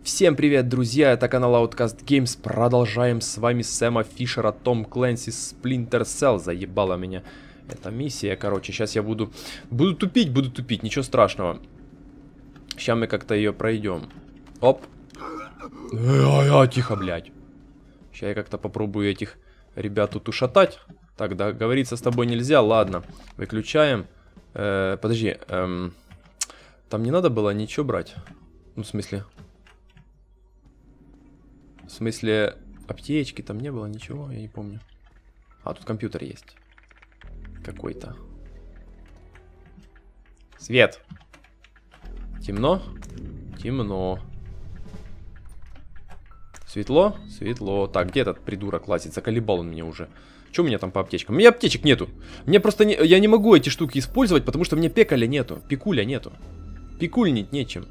Всем привет, друзья, это канал Outcast Games. Продолжаем с вами Сэма Фишера, Том Клэнси, Splinter Cell. Заебала меня эта миссия, короче. Сейчас я буду тупить, ничего страшного. Сейчас мы как-то ее пройдем. Оп. Тихо, блядь. Сейчас я как-то попробую этих ребят тут ушатать. Так, договориться с тобой нельзя, ладно. Выключаем. Подожди, там не надо было ничего брать. Ну, в смысле, аптечки там не было, ничего, я не помню. А, тут компьютер есть. Какой-то. Свет. Темно? Темно. Светло? Светло. Так, где этот придурок лазит? Заколебал он меня уже. Что у меня там по аптечкам? У меня аптечек нету. Мне просто я не могу эти штуки использовать, потому что мне пекаля нету. Пикуля нету. Пикульнить нечем.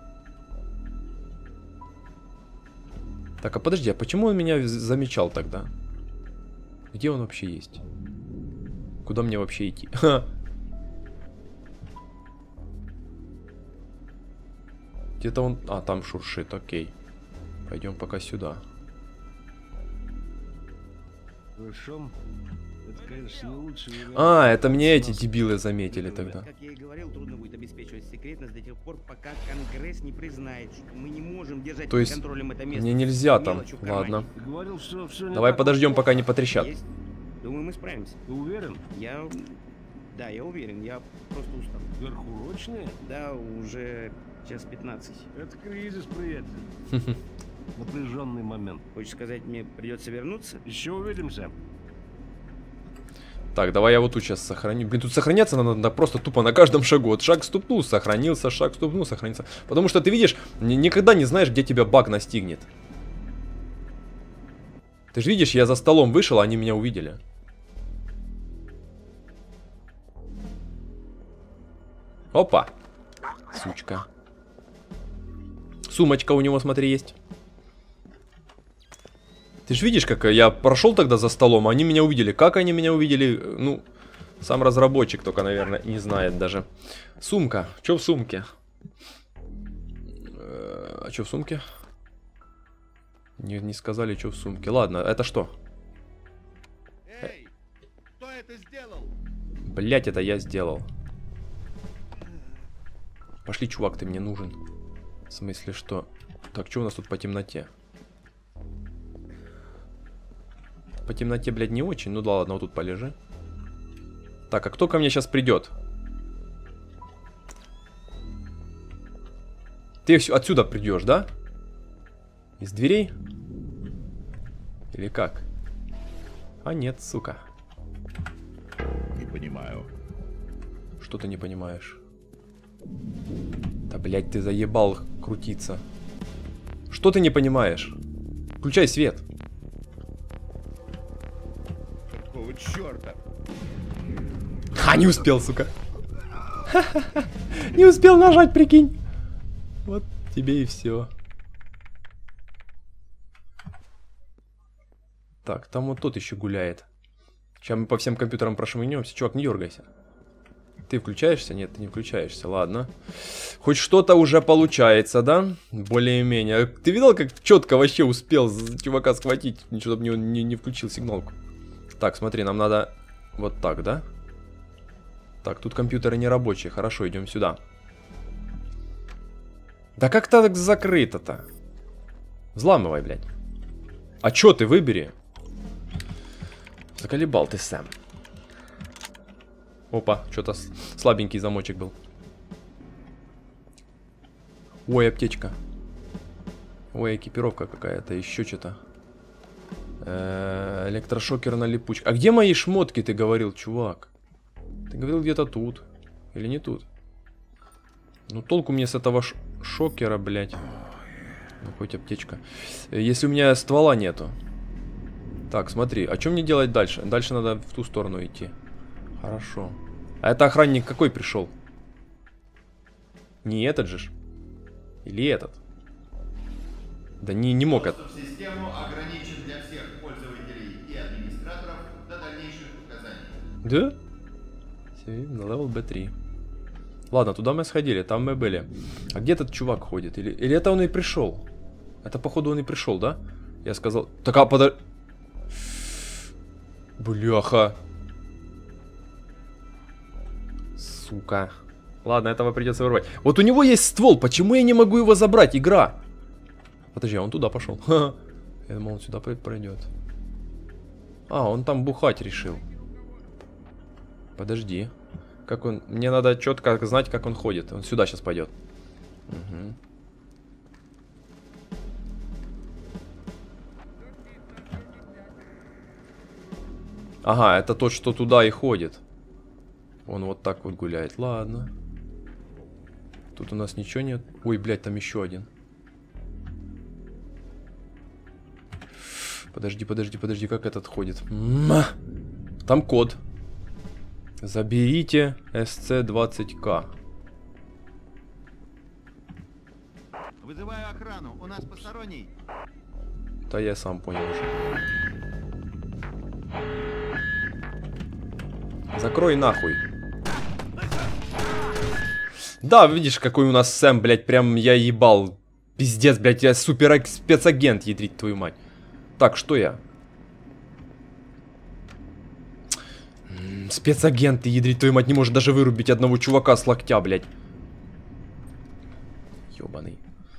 Так, а подожди, а почему он меня замечал тогда? Где он вообще есть? Куда мне вообще идти? Где-то он... А, там шуршит, окей. Пойдем пока сюда. А, это мне эти дебилы заметили тогда. Как я и говорил, трудно будет обеспечивать секретность до тех пор, пока Конгресс не признает, что мы не можем держать под контролем это место. Мне нельзя там, ладно. Давай подождем, пока не потрещат. Думаю, мы справимся. Ты уверен? Да, я уверен, я просто устал. Сверхурочные? Да, уже час 15. Это кризис, приятель. Напряженный момент. Хочешь сказать, мне придется вернуться? Еще увидимся. Так, давай я вот тут сейчас сохраню. Блин, тут сохраняться надо просто тупо на каждом шагу. Вот шаг ступнул, сохранился, шаг ступнул, сохранился. Потому что ты видишь, никогда не знаешь, где тебя баг настигнет. Ты же видишь, я за столом вышел, а они меня увидели. Опа. Сучка. Сумочка у него, смотри, есть. Ты же видишь, как я прошел тогда за столом, а они меня увидели. Как они меня увидели? Ну, сам разработчик только, наверное, не знает даже. Сумка. Что в сумке? А что в сумке? Не сказали, что в сумке. Ладно, это что? Эй, кто это сделал? Блять, это я сделал. Пошли, чувак, ты мне нужен. В смысле, что? Так, что у нас тут по темноте? По темноте, блядь, не очень. Ну да ладно, вот тут полежи. Так, а кто ко мне сейчас придет? Ты отсюда придешь, да? Из дверей? Или как? А нет, сука. Не понимаю. Что ты не понимаешь? Да, блядь, ты заебал крутиться. Что ты не понимаешь? Включай свет. Какого черта? А, не успел, сука. Не успел нажать, прикинь. Вот тебе и все. Так, там вот тот еще гуляет. Сейчас мы по всем компьютерам прошмыгнемся. Чувак, не дергайся. Ты включаешься? Нет, ты не включаешься. Ладно. Хоть что-то уже получается, да? Более-менее. Ты видел, как четко вообще успел чувака схватить, чтобы не включил сигналку? Так, смотри, нам надо вот так, да? Так, тут компьютеры не рабочие. Хорошо, идем сюда. Да как так закрыто-то? Взламывай, блядь. А чё ты, выбери? Заколебал ты сам. Опа, что-то слабенький замочек был. Ой, аптечка. Ой, экипировка какая-то, еще что-то. Электрошокерная липучка. А где мои шмотки, ты говорил, чувак? Ты говорил где-то тут. Или не тут? Ну, толку мне с этого шокера, блядь. Ну, хоть аптечка. Если у меня ствола нету. Так, смотри, а что мне делать дальше? Дальше надо в ту сторону идти. Хорошо. А это охранник какой пришел? Не этот же ж? Или этот? Да не мог это. Систему ограничен для всех пользователей и администраторов до дальнейших указаний. Да? Все, на левел B3. Ладно, туда мы сходили, там мы были. А где этот чувак ходит? Или это он и пришел? Это, походу, он и пришел, да? Я сказал... Так, а подожди... Бляха. Сука. Ладно, этого придется вырвать. Вот у него есть ствол, почему я не могу его забрать? Игра. Подожди, а он туда пошел. Ха-ха. Я думал, он сюда пройдет. А, он там бухать решил. Подожди. Как он... Мне надо четко знать, как он ходит. Он сюда сейчас пойдет. Угу. Ага, это тот, что туда и ходит. Он вот так вот гуляет. Ладно. Тут у нас ничего нет. Ой, блядь, там еще один. Подожди, подожди, подожди, как этот ходит? Там код. Заберите SC20К. Вызываю охрану, у нас посторонний. Да я сам понял уже. Закрой нахуй. Да, видишь, какой у нас Сэм, блядь, прям я ебал. Пиздец, блядь, я супер спецагент, ядрить твою мать. Так, что я? Спецагент, ты, ядрить твою мать, не может даже вырубить одного чувака с локтя, блядь. Ёбаный.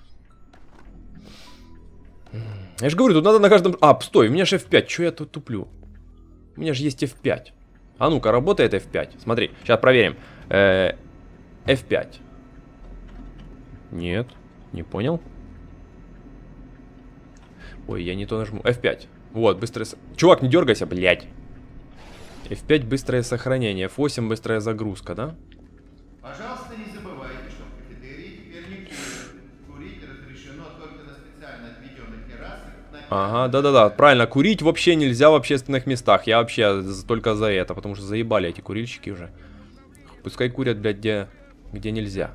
Я же говорю, тут надо на каждом... А, стой, у меня же F5, чё я тут туплю? У меня же есть F5. А ну-ка, работает F5. Смотри, сейчас проверим. F5. Нет, не понял. Ой, я не то нажму. F5. Вот, быстрое... Чувак, не дергайся, блядь. F5 быстрое сохранение. F8 быстрая загрузка, да? Пожалуйста, не забывайте, что в кафетерии теперь не курят. Курить разрешено только на специально отведенных террасах. Ага, да-да-да, правильно, курить вообще нельзя в общественных местах. Я вообще только за это, потому что заебали эти курильщики уже. Пускай курят, блядь, где нельзя.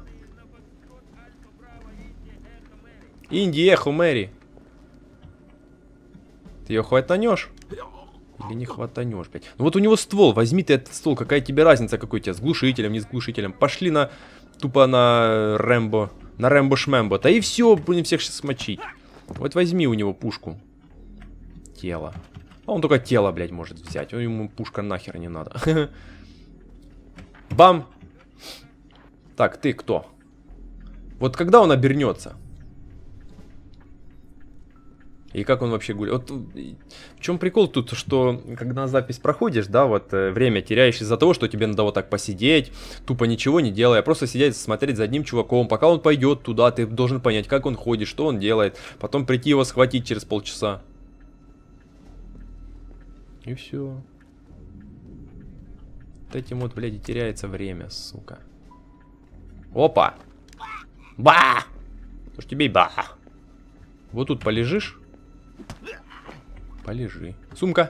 Инди, эхо, Мэри. Ты ее хватанешь? Или не хватанешь, блядь? Ну вот у него ствол, возьми ты этот ствол, какая тебе разница, какой у тебя, с глушителем, не с глушителем. Пошли на, тупо на Рэмбо, на Рэмбо-шмэмбо. Да и все, будем всех сейчас смочить. Вот возьми у него пушку. Тело. А он только тело, блядь, может взять. Ему пушка нахер не надо. Бам! Так, ты кто? Вот когда он обернется? И как он вообще гуляет? Вот в чем прикол тут, что когда запись проходишь, да, вот время теряешь из-за того, что тебе надо вот так посидеть, тупо ничего не делая, просто сидеть, смотреть за одним чуваком, пока он пойдет туда, ты должен понять, как он ходит, что он делает, потом прийти его схватить через полчаса. И все. Вот этим вот, блядь, и теряется время, сука. Опа! Ба! Уж тебе и ба! Вот тут полежишь? Полежи. Сумка.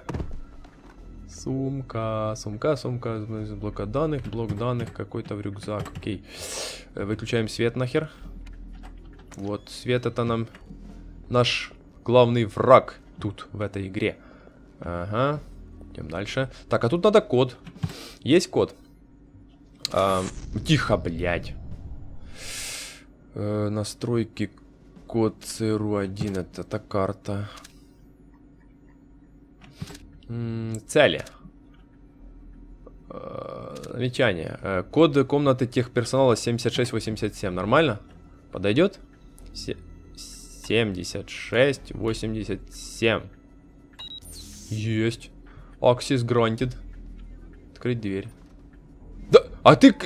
Сумка, сумка, сумка. Блок данных, какой-то в рюкзак. Окей. Выключаем свет нахер. Вот, свет это нам наш главный враг тут, в этой игре. Ага. Идем дальше. Так, а тут надо код. Есть код? Тихо, блядь. Настройки. Код CRU1, это карта. Цели. Замечание. Код комнаты техперсонала 7687. Нормально? Подойдет? 7687. Есть. Access granted. Открыть дверь. Да, а ты...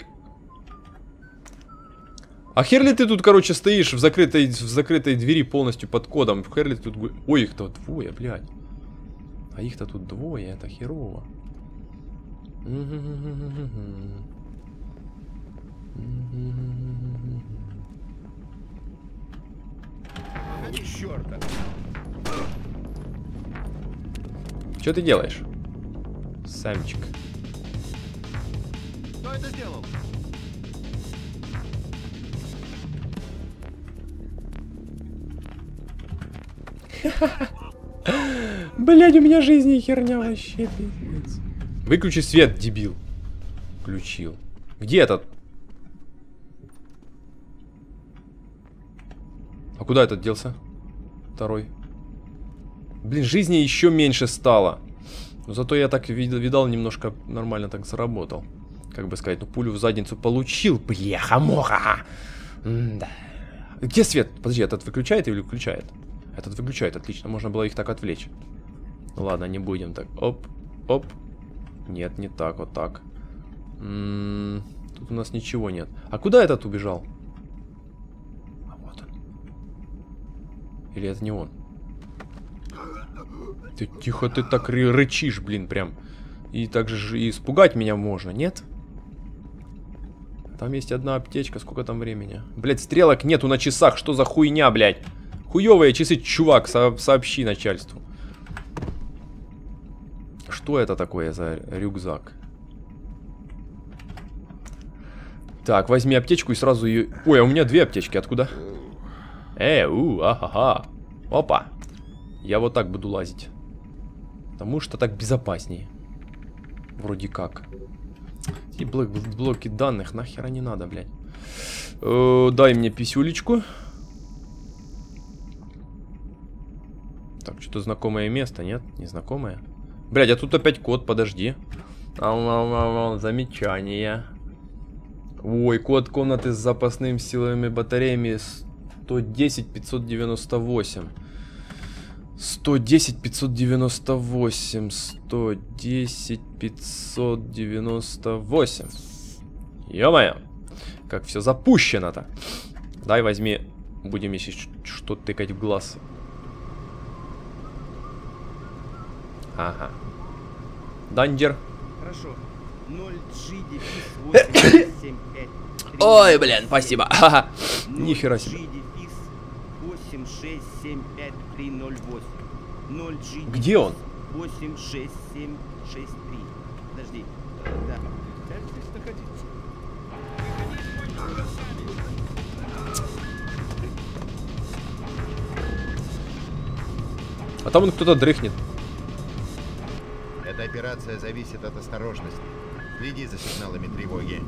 А хер ли ты тут, короче, стоишь в закрытой двери полностью под кодом? Хер ли ты тут... Ой, их-то двое, блядь. А их-то тут двое, это херово. Что ты делаешь? Самчик. Кто это сделал? Блядь, у меня жизни херня вообще, пиздец. Выключи свет, дебил. Включил. Где этот? А куда этот делся? Второй. Блин, жизни еще меньше стало. Но зато я так видал, немножко нормально так заработал. Как бы сказать, ну пулю в задницу получил. Бляха-муха. Да. Где свет? Подожди, этот выключает или включает? Этот выключает, отлично. Можно было их так отвлечь. Ну ладно, не будем так. Оп, оп. Нет, не так, вот так. Тут у нас ничего нет. А куда этот убежал? А вот он. Или это не он? Ты тихо, ты так рычишь, блин, прям. И также и испугать меня можно, нет? Там есть одна аптечка, сколько там времени? Блять, стрелок нету на часах, что за хуйня, блять? Хуёвые часы, чувак, сообщи начальству. Что это такое за рюкзак? Так, возьми аптечку и сразу ее... Ой, а у меня 2 аптечки, откуда? Ахаха. Опа. Я вот так буду лазить. Потому что так безопаснее. Вроде как. И блоки данных нахера не надо, блядь. Дай мне писюлечку. Так, что-то знакомое место, нет? Незнакомое? Блядь, а тут опять код, подожди. Замечание. Ой, код комнаты с запасными силовыми батареями 110-598. 110-598. 110-598. Ё-моё. Как все запущено-то. Дай возьми. Будем еще что тыкать в глаз. Ага. Данджер. Хорошо. 0G-875. Ой, блин, спасибо. Нихера себе. 0G-875-308. Где он? 86763. Подожди. Да. Как здесь находиться? А там он кто-то дрыхнет. Эта операция зависит от осторожности. Следи за сигналами тревоги.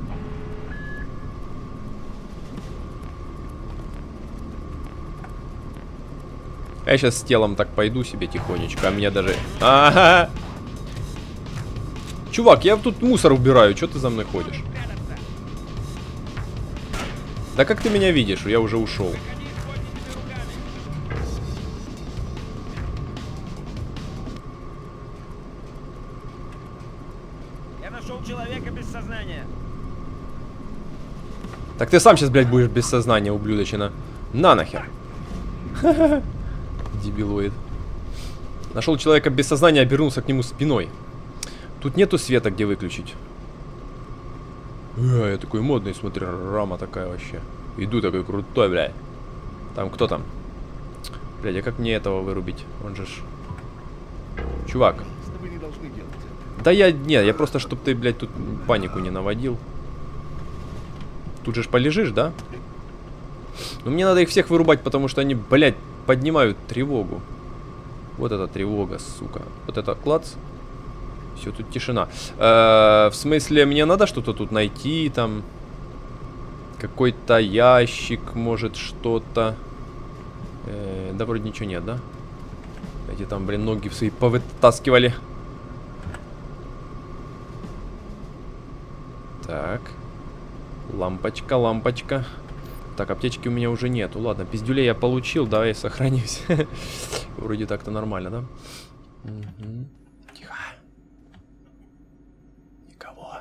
Я сейчас с телом так пойду себе тихонечко, а меня даже... Ага! Чувак, я тут мусор убираю, что ты за мной ходишь? Да как ты меня видишь? Я уже ушел. Я нашел человека без сознания. Так ты сам сейчас, блядь, будешь без сознания, ублюдочина. На нахер. Дебилоид. Нашел человека без сознания, обернулся к нему спиной. Тут нету света, где выключить. Я такой модный, смотри, рама такая вообще. Иду такой крутой, блядь. Там кто там? Блядь, а как мне этого вырубить? Он же ж... Чувак. Вы не должны делать это. Да я... Нет, я просто, чтобы ты, блядь, тут панику не наводил. Тут же ж полежишь, да? Но мне надо их всех вырубать, потому что они, блядь, поднимают тревогу. Вот эта тревога, сука. Вот это клац. Все, тут тишина. В смысле, мне надо что-то тут найти, там... Какой-то ящик, может, что-то... Да вроде ничего нет, да? Эти там, блин, ноги свои повытаскивали. Так. Лампочка, лампочка. Так, аптечки у меня уже нету. Ладно, пиздюлей я получил, давай сохранюсь. Вроде так-то нормально, да? Угу. Тихо. Никого.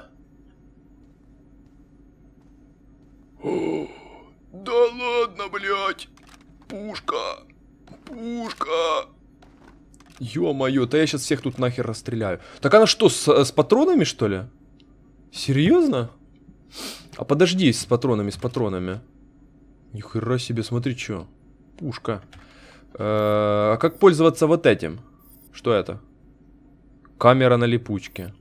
О, да ладно, блядь. Пушка. Пушка. Ё-моё, да я сейчас всех тут нахер расстреляю. Так она что, с патронами, что ли? Серьезно? А подожди, с патронами. Нихера себе, смотри, что. Пушка. А как пользоваться вот этим? Что это? Камера на липучке.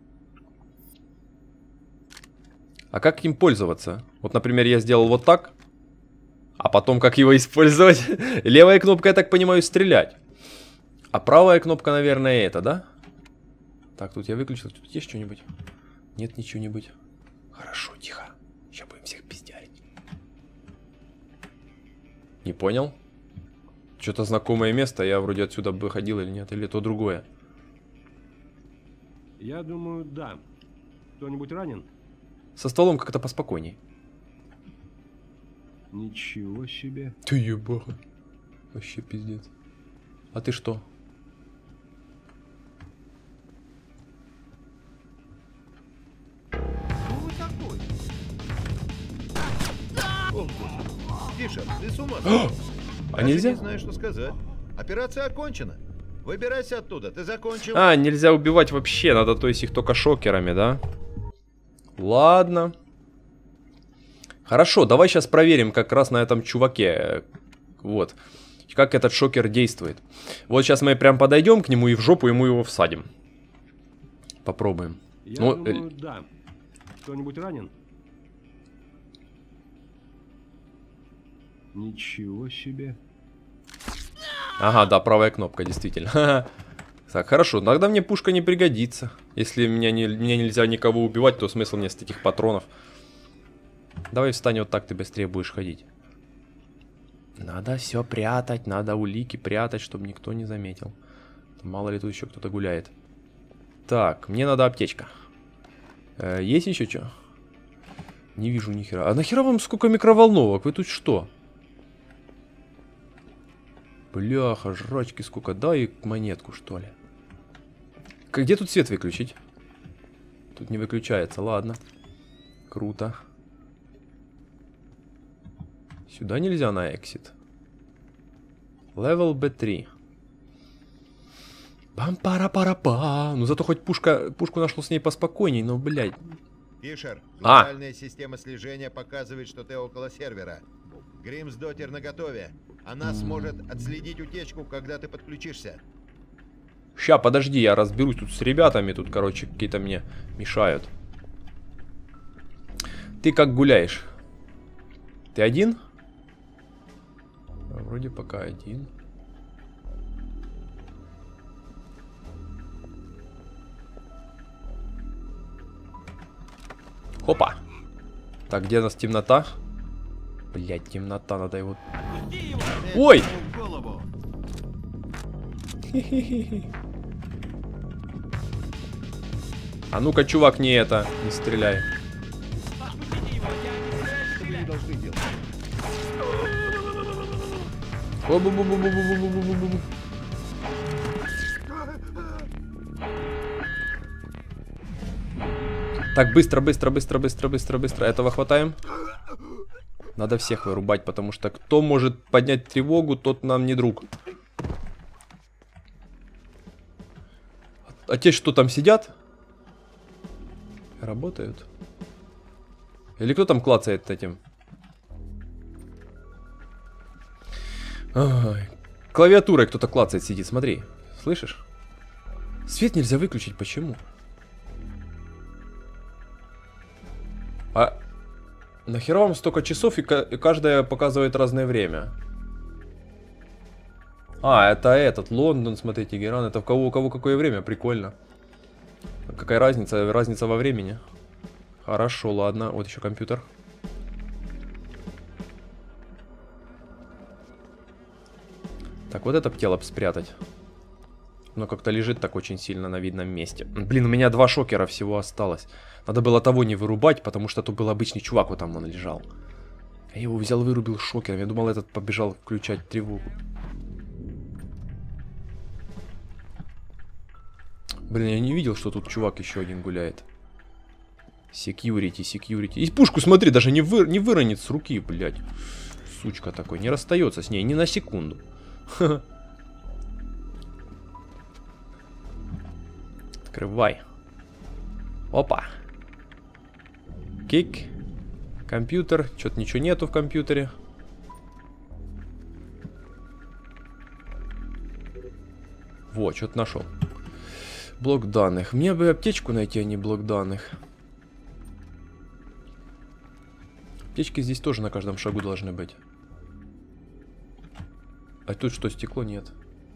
А как им пользоваться? Вот, например, я сделал вот так. А потом как его использовать? Левая кнопка, я так понимаю, стрелять. А правая кнопка, наверное, это, да? Так, тут я выключил. Тут есть что-нибудь? Нет ничего-нибудь. Хорошо, тихо. Сейчас будем всех пиздярить. Не понял? что-то знакомое место. Я вроде отсюда бы ходил или нет. Или то другое. Я думаю, да. Кто-нибудь ранен? Со стволом как-то поспокойней. Ничего себе. Ты ебаха. Вообще пиздец. А ты что? Кто вы такой? Фишер, ты с ума сошел? А Даже нельзя? не знаю, что сказать. Операция окончена. Выбирайся оттуда, ты закончил. А, нельзя убивать вообще, надо, то есть их только шокерами, да? Ладно. Хорошо, давай сейчас проверим как раз на этом чуваке. Вот. Как этот шокер действует. Вот сейчас мы прям подойдем к нему и в жопу ему его всадим. Попробуем. Я Ну, думаю, да. Кто-нибудь ранен? Ничего себе. Ага, да, правая кнопка, действительно. Так, хорошо, тогда мне пушка не пригодится. Если мне нельзя никого убивать, то смысл мне с этих патронов. Давай встань вот так, ты быстрее будешь ходить. Надо все прятать, надо улики прятать, чтобы никто не заметил. Мало ли тут еще кто-то гуляет. Так, мне надо аптечка. Есть еще что? Не вижу ни хера. А нахера вам сколько микроволновок? Вы тут что? Бляха, жрачки сколько. Дай монетку, что ли. Где тут свет выключить? Тут не выключается, ладно. Круто. Сюда нельзя на эксит. Level B3. Пам-пара-пара-па. Ну зато хоть пушку нашел с ней поспокойней, но, блядь. Фишер, А. глобальная система слежения показывает, что ты около сервера. Гримсдотер наготове. Она сможет отследить утечку, когда ты подключишься. Ща, подожди, я разберусь тут с ребятами. Тут, короче, какие-то мне мешают. Ты как гуляешь? Ты один? Вроде пока один. Хопа. Так, где у нас темнота? Блять, темнота, надо его... Ой! А ну-ка, чувак, не это, не стреляй. Что вы не должны делать? Бу-бу-бу-бу-бу-бу-бу-бу-бу-бу. Так, быстро, быстро, быстро, быстро, быстро, быстро. Этого хватаем. Надо всех вырубать, потому что кто может поднять тревогу, тот нам не друг. А те, что там сидят, работают. Или кто там клацает этим? Ой. Клавиатурой кто-то клацает, сидит, смотри. Слышишь? Свет нельзя выключить, почему? А нахера вам столько часов и каждая показывает разное время? А, это этот, Лондон, смотрите, Тегеран. Это у кого какое время, прикольно. Какая разница? Разница во времени. Хорошо, ладно. Вот еще компьютер. Так, вот это тело спрятать. Оно как-то лежит так очень сильно на видном месте. Блин, у меня 2 шокера всего осталось. Надо было того не вырубать, потому что тут был обычный чувак, вот там он лежал. Я его взял, вырубил шокером. Я думал, этот побежал включать тревогу. Блин, я не видел, что тут чувак еще один гуляет. Security, security. И пушку, смотри, даже не выронит с руки, блядь. Сучка такой, не расстается с ней ни на секунду. Открывай. Опа. Кик. Компьютер. Что-то ничего нету в компьютере. Вот, что-то нашел. Блок данных. Мне бы аптечку найти, а не блок данных. Аптечки здесь тоже на каждом шагу должны быть. А тут что, стекло? Нет.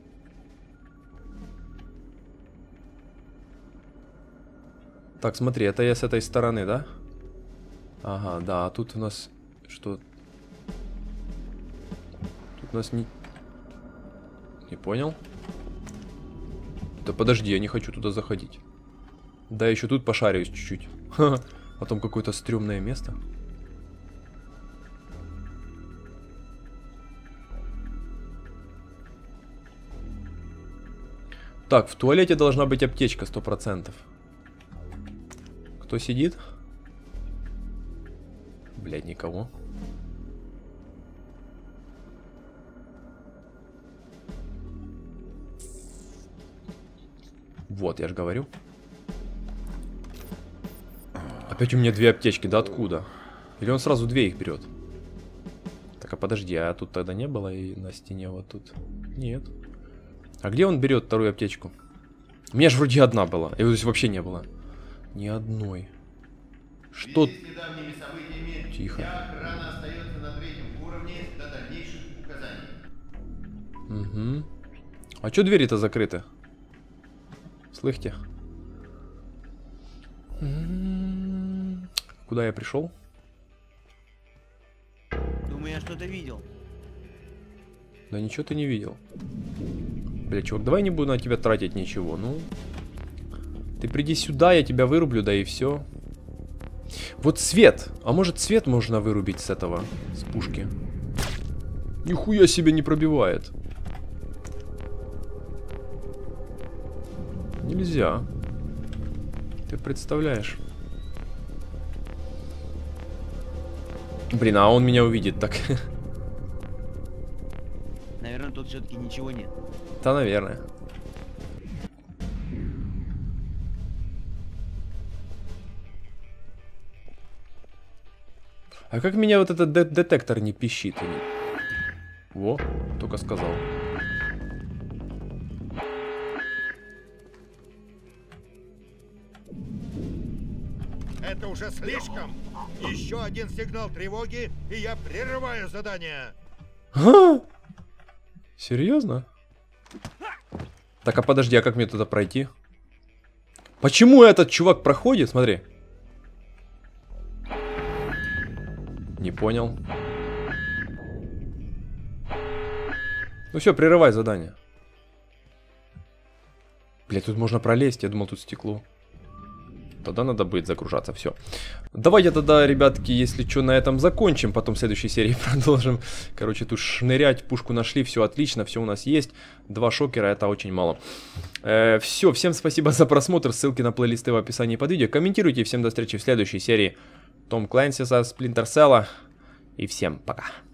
Так, смотри, это я с этой стороны, да? Ага, да, а тут у нас что? Тут у нас не... Не понял. Да подожди, я не хочу туда заходить. Да, еще тут пошарюсь чуть-чуть. Потом какое-то стрёмное место. Так, в туалете должна быть аптечка 100%. Кто сидит? Блядь, никого. Вот, я же говорю. Опять у меня 2 аптечки, да откуда? Или он сразу 2 их берет? Так, а подожди, а тут тогда не было и на стене вот тут? Нет. А где он берет вторую аптечку? У меня же вроде одна была, и вот здесь вообще не было. Ни одной. Что? Тихо. Охрана остается на 3-м уровне до дальнейших указаний. Угу. А чё двери-то закрыты? Слышите? Куда я пришел? Думаю, я что-то видел. Да ничего ты не видел. Бля, чувак, давай не буду на тебя тратить ничего. Ну, ты приди сюда, я тебя вырублю, да и все. Вот свет. А может свет можно вырубить с этого, с пушки? Нихуя себе не пробивает. Нельзя. Ты представляешь? Блин, а он меня увидит так. Наверное, тут все-таки ничего нет. Да, наверное. А как меня вот этот детектор не пищит? Во, только сказал. Это уже слишком. Еще один сигнал тревоги, и я прерываю задание. А? Серьезно? Так, а подожди, а как мне туда пройти? Почему этот чувак проходит? Смотри. Не понял. Ну все, прерывай задание. Блять, тут можно пролезть, я думал, тут стекло. Тогда надо будет загружаться, все. Давайте тогда, ребятки, если что, на этом закончим. Потом в следующей серии продолжим. Короче, тут шнырять, пушку нашли, все отлично, все у нас есть. 2 шокера, это очень мало. Все, всем спасибо за просмотр. Ссылки на плейлисты в описании под видео. Комментируйте, всем до встречи в следующей серии Том Клэнси со Splinter Cell. И всем пока.